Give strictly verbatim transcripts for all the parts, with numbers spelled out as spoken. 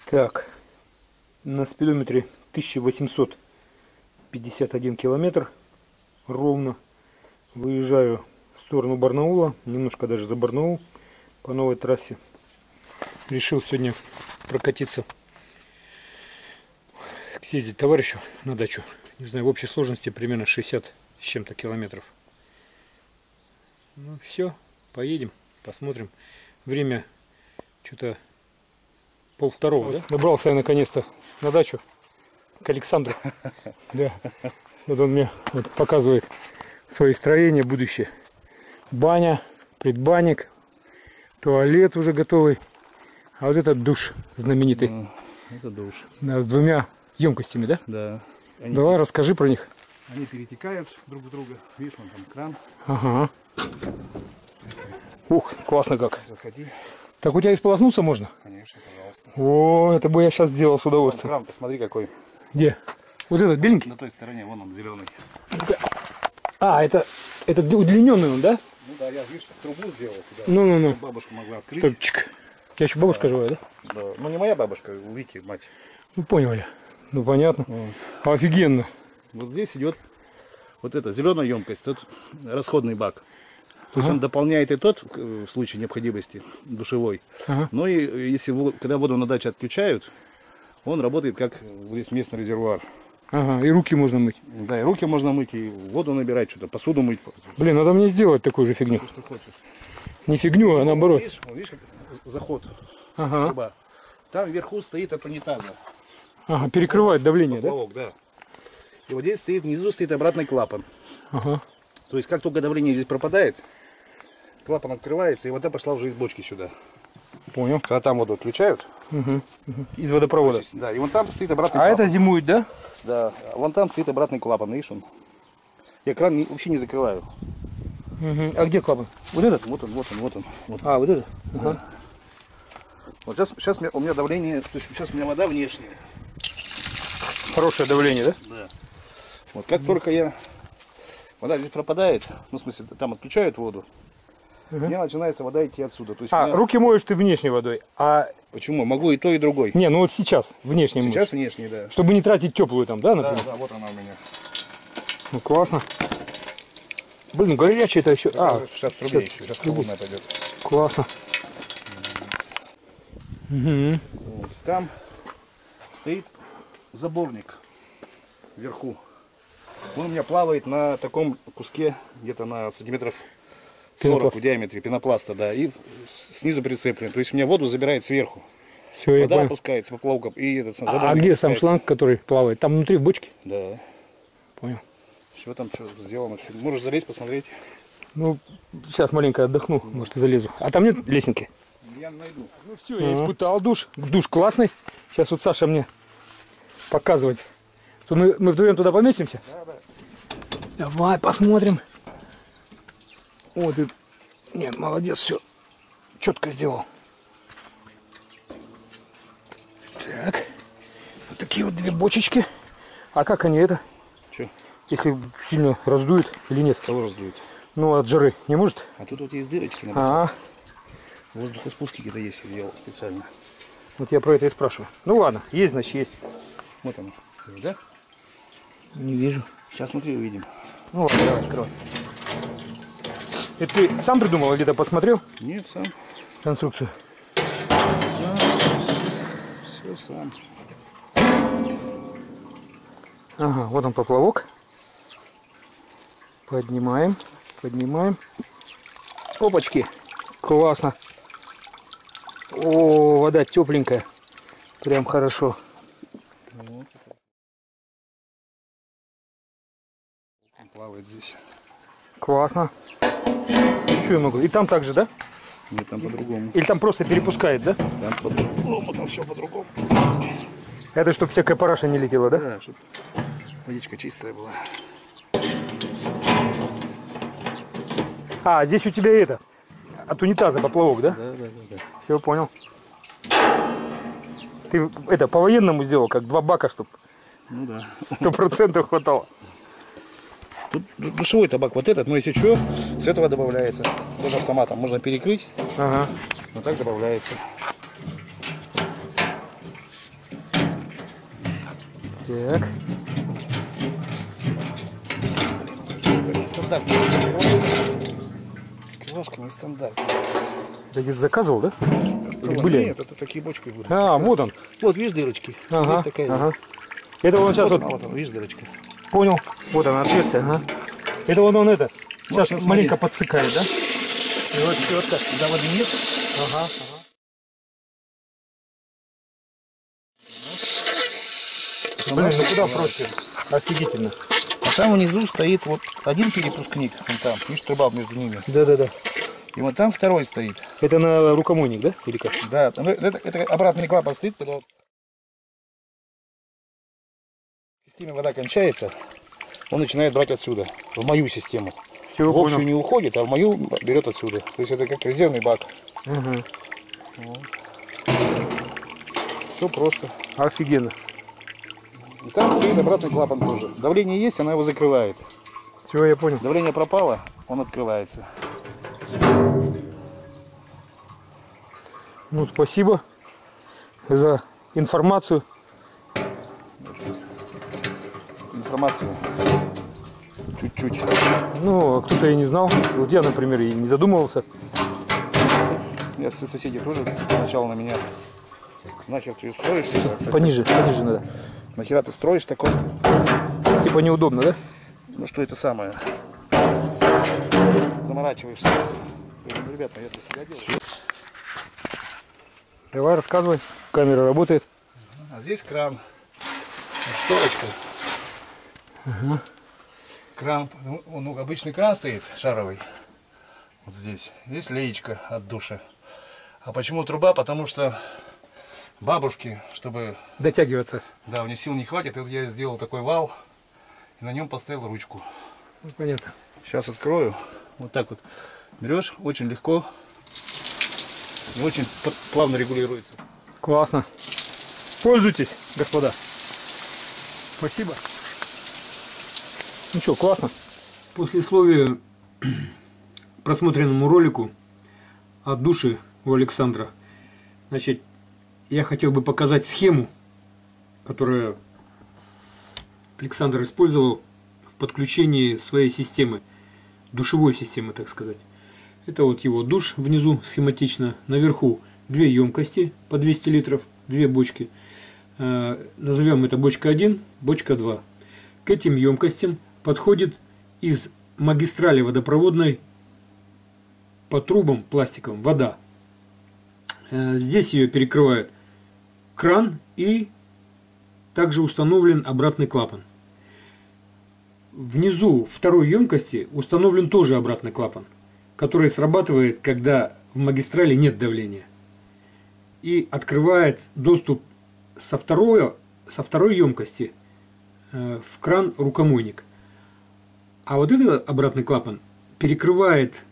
Так, на спидометре тысяча восемьсот пятьдесят один километр ровно. Выезжаю в сторону Барнаула, немножко даже за Барнаул по новой трассе. Решил сегодня прокатиться, съездить товарищу на дачу. Не знаю, в общей сложности примерно шестьдесят с чем-то километров. Ну все, поедем, посмотрим. Время что-то пол второго, вот, да? Добрался я наконец-то на дачу к Александру. Да. Вот он мне вот показывает свои строения будущее. Баня, предбанник, туалет уже готовый. А вот этот душ знаменитый. Ну, это душ. Да, с двумя емкостями, да? Да. Они Давай, расскажи про них. Они перетекают друг в друга. Видишь, вон там кран. Ага. Ух, классно как. Заходи. Так у тебя и сполоснуться можно? Конечно, пожалуйста. О, это бы я сейчас сделал с удовольствием. Кран, посмотри какой. Где? Вот этот беленький? На той стороне, вон он, зеленый. А, это, это удлиненный он, да? Ну да, я, видишь, трубу сделал туда. Ну-ну-ну. Бабушка могла открыть. Чтоб, чик. У тебя еще бабушка, да, живая, да? Да. Ну не моя бабушка, у Вики мать. Ну понял я. Ну понятно. Вот. Офигенно. Вот здесь идет вот эта зеленая емкость, тут расходный бак. То есть ага. он дополняет и тот в случае необходимости душевой. Ага. Но и если когда воду на даче отключают, он работает как здесь местный резервуар. Ага, и руки можно мыть. Да, и руки можно мыть, и воду набирать, что-то, посуду мыть. Блин, надо мне сделать такую же фигню. Что хочешь. Не фигню, а наоборот. Видишь, видишь заход. Ага. Труба. Там вверху стоит от унитаза. Ага, перекрывает давление, поплавок, да? Да. И вот здесь стоит, внизу стоит обратный клапан. Ага. То есть как только давление здесь пропадает, клапан открывается, и вода пошла уже из бочки сюда. Понял. Когда там воду отключают. Угу. Угу. Из водопровода. Есть, да, и вон там стоит обратный а клапан. А это зимует, да? Да, вон там стоит обратный клапан, видишь он. Я кран не, вообще не закрываю. Угу. А где клапан? Вот этот? Вот он, вот он, вот он. Вот. А, вот этот? Да. Ага. Вот сейчас, сейчас у меня давление, то есть сейчас у меня вода внешняя. Хорошее давление, да? Да. Вот как угу. только я, вода здесь пропадает, ну в смысле там отключают воду, угу. у меня начинается вода идти отсюда. То есть а, меня... руки моешь ты внешней водой, а... Почему? Могу и то, и другой. Не, ну вот сейчас внешней моешь. Сейчас внешней, да. Чтобы не тратить теплую там, да, например? Да, да, вот она у меня. Ну классно. Блин, горячая это еще. А, сейчас трубе еще, сейчас холодная пойдет. Классно. Угу. Вот. Там стоит заборник вверху. Он у меня плавает на таком куске, где-то на сантиметров сорок пенопласт. В диаметре пенопласта, да, и снизу прицеплен. То есть у меня воду забирает сверху. Все, вода опускается поплавком. И этот заборник а, а где сам шланг, который плавает? Там внутри в бочке? Да. Понял. Все там что сделано. Можешь залезть, посмотреть. Ну, сейчас маленько отдохну, mm-hmm. может и залезу. А там нет лесенки? Я найду. Ну все, я uh-huh. испытал душ. Душ классный. Сейчас вот Саша мне показывать. То мы, мы вдвоем туда поместимся? Да, да. Давай посмотрим. О, ты... Нет, молодец, все четко сделал. Так. Вот такие вот две бочечки. А как они это? Че? Если сильно раздует или нет? Кого раздует? Ну, от жары не может? А тут вот есть дырочки. А, воздухоспуски какие-то есть, я делал специально. вот я про это и спрашиваю. Ну ладно, есть, значит есть. Вот оно. Да? Не вижу. Сейчас смотри, увидим. Ну ладно, давай, открывай. Это ты сам придумал или где-то посмотрел? Нет, сам. Конструкцию. Сам. Все, все сам. Ага, вот он поплавок. Поднимаем, поднимаем. Опачки. Классно. О, вода тепленькая. Прям хорошо. Вот. Он плавает здесь. Классно. Что я могу? И там также, да? Нет, там по-другому. Или там просто перепускает, да? Там по-другому, там все по-другому. Это чтобы всякая параша не летела, да? Да, чтобы водичка чистая была. А, здесь у тебя это, от унитаза поплавок, да? Да, да, да, да. Все, понял. Ты это по-военному сделал, как два бака, чтобы ну, да. сто процентов хватало. Тут душевой табак вот этот, но если что, с этого добавляется. Тоже автоматом можно перекрыть, ага. Но так добавляется. Так. Нестандартная крылашка, нестандартная. Ты где-то заказывал, да? Или Нет, были они? это такие бочки будут. А, вот он. Вот, видишь дырочки? Ага, Здесь такая. ага. Это он сейчас Вот, вот, а, вот он, видишь дырочка? понял. Вот она, отверстие, ага. Это вот он это. Сейчас сейчас маленько смотри. подсыкает, да? И вот четко, когда воды нет. Ага, ага. Блин, ну куда проще? Офигительно. А там внизу стоит вот один перепускник, вон там, видишь, труба между ними. Да-да-да. И вот там второй стоит. Это на рукомойник, да? Или как? Да, ну, это, это обратный клапан стоит, когда вот в системе вода кончается, он начинает брать отсюда, в мою систему. Все, В общую понял. не уходит, а в мою берет отсюда. То есть это как резервный бак. Ага. Все просто. Офигенно. И там стоит обратный клапан тоже. Давление есть, она его закрывает. Все, я понял. Давление пропало, он открывается. Ну, спасибо за информацию. Информация чуть-чуть. Ну, а кто-то и не знал. Вот я, например, и не задумывался. Я со соседи тоже сначала на меня. Нахер ты строишься? Так, Пониже, пониже надо. нахера ты строишь такой? Типа неудобно, да? Ну что это самое? Заморачиваешься. Я говорю, ребята, я для себя делаю. Давай, рассказывай. Камера работает. А здесь кран. Шторочка. Ага. Кран, ну, ну, обычный кран стоит, шаровый. Вот здесь. Здесь леечка от душа. А почему труба? Потому что бабушки, чтобы... Дотягиваться. Да, у них сил не хватит. И вот я сделал такой вал. И на нем поставил ручку. Ну, понятно. Сейчас открою. Вот так вот. Берешь, очень легко. И очень плавно регулируется. Классно. Пользуйтесь, господа. Спасибо. Ну что, классно. Послесловие просмотренному ролику от души у Александра. Значит, я хотел бы показать схему, которую Александр использовал в подключении своей системы, душевой системы, так сказать. Это вот его душ внизу схематично, наверху две емкости по двести литров, две бочки. Э, назовем это бочка один, бочка два. К этим емкостям подходит из магистрали водопроводной по трубам пластиковым вода. Э, здесь ее перекрывает кран и также установлен обратный клапан. Внизу второй емкости установлен тоже обратный клапан, который срабатывает, когда в магистрали нет давления, и открывает доступ со второй, со второй емкости э, в кран рукомойник. А вот этот обратный клапан перекрывает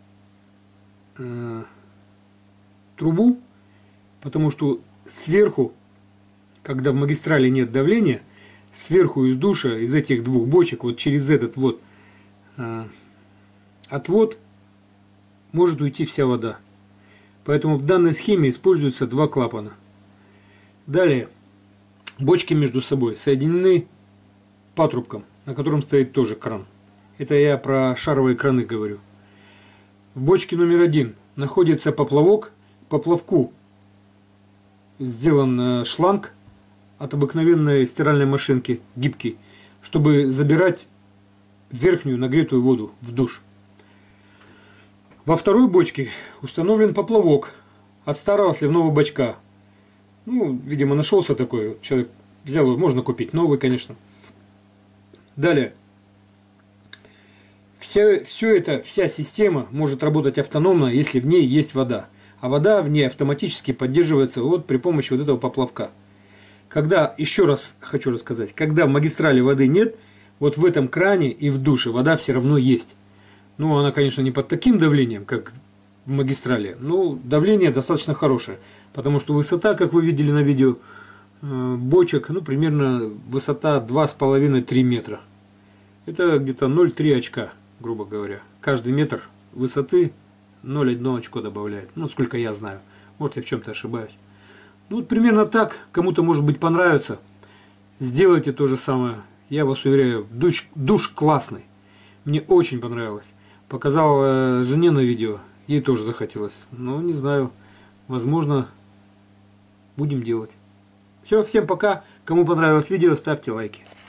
э, трубу, потому что сверху, когда в магистрали нет давления, сверху из душа, из этих двух бочек, вот через этот вот э, отвод, может уйти вся вода. Поэтому в данной схеме используются два клапана. Далее, бочки между собой соединены патрубком, на котором стоит тоже кран. Это я про шаровые краны говорю. В бочке номер один находится поплавок. По поплавку сделан шланг от обыкновенной стиральной машинки, гибкий, чтобы забирать верхнюю нагретую воду в душ. Во второй бочке установлен поплавок от старого сливного бачка. Ну, видимо, нашелся такой человек, взял его, можно купить новый, конечно. Далее. Все, все это, вся система может работать автономно, если в ней есть вода. А вода в ней автоматически поддерживается вот при помощи вот этого поплавка. Когда, еще раз хочу рассказать, когда в магистрали воды нет, вот в этом кране и в душе вода все равно есть. Ну, она, конечно, не под таким давлением, как в магистрали, но давление достаточно хорошее. Потому что высота, как вы видели на видео, бочек, ну, примерно высота два с половиной — три метра. Это где-то ноль целых три очка, грубо говоря. Каждый метр высоты ноль целых одно очко добавляет. Ну, сколько я знаю. Может, я в чем-то ошибаюсь. Ну, вот примерно так. Кому-то, может быть, понравится. Сделайте то же самое. Я вас уверяю, душ, душ классный. Мне очень понравилось. Показал э, жене на видео. Ей тоже захотелось. Но не знаю. Возможно, будем делать. Все, всем пока. Кому понравилось видео, ставьте лайки.